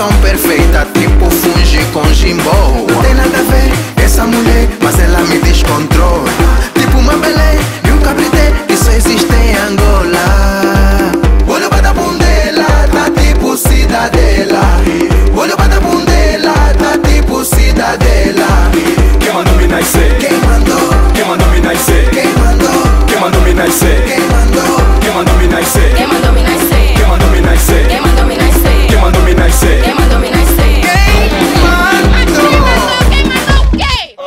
tão perfeita, tipo funge com Jimbo. Não tem nada a ver essa mulher, mas ela me descontrola. Tipo uma Belém e um cabrité que só existe em Angola. Olho para a bundela, tá tipo cidadela. Olho para a bundela, tá tipo cidadela. Quem mandou me nascer? Quem mandou? Quem mandou me nascer? Quem mandou? Quem mandou me nascer? Quem mandou? Quem mandou me nascer? Quem mandou me nascer? Quem mandou me nascer? Quem mandou me nascer? Quem mandou me nascer? Quem mandou me nascer? Quem mandou? Quem mandou o quê?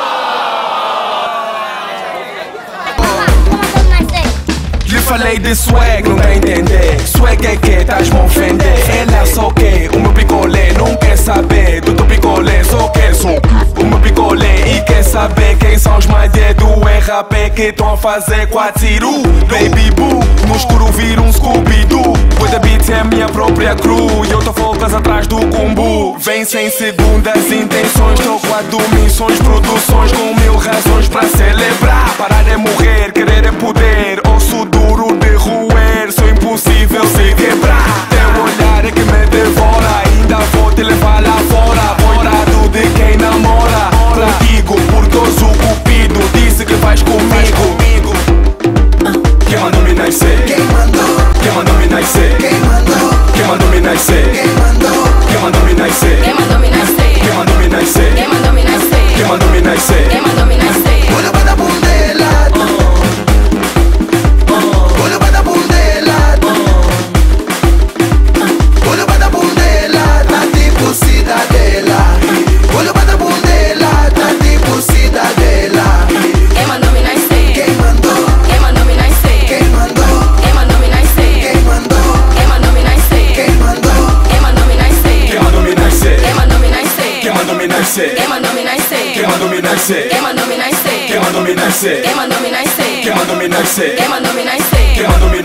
Lhe falei de swag, não quer entender. Swag é que estás-me a ofender. Ela só quer o meu picolé, não quer saber do teu picolé. Só quer o meu picolé e quer saber quem são os mais do RAP que estão a fazer quatiru. Baby boo, no escuro vira um Scooby-Doo. Pois a beat é a minha própria crew e eu tô focas atrás do combo. Vem sem segundas intenções, tô com admissões, produções com mil razões pra celebrar. Parar é morrer, querer é poder, osso duro de roer, sou impossível se quebrar. Teu olhar é que me devora, ainda vou te levar lá fora. Morado de quem namora contigo, porque hoje o cupido disse que vais comigo. Quem mandou me nascer? Quem mandou? Quem mandou me nascer? Quem mandou? Quem mandou me nascer? Quem mandou? Quem mandou me nascer? Quem mandou me nascer? Quem mandou me nascer? Quem mandou me nascer? Quem mandou me nascer? Quem mandou me nascer? Olho para a bundela. Olho para a bundela. Olho para a bundela, tá tipo cidadela. Olho para a bundela, tá tipo cidadela. Quem mandou me nascer? Quem mandou? Quem mandou me nascer? Quem mandou? Quem mandou me nascer? Quem mandou? Quem mandou me nascer? Quem mandou? Quem mandou me nascer? Quem mandou me nascer? Quem mandou me nascer? Quem mandou me nascer? Quem mandou me nascer? Quem mandou me nascer? Quem mandou me nascer? Quem mandou me nascer? Quem mandou me nascer? Quem mandou me nascer? Quem mandou me nascer? Quem mandou me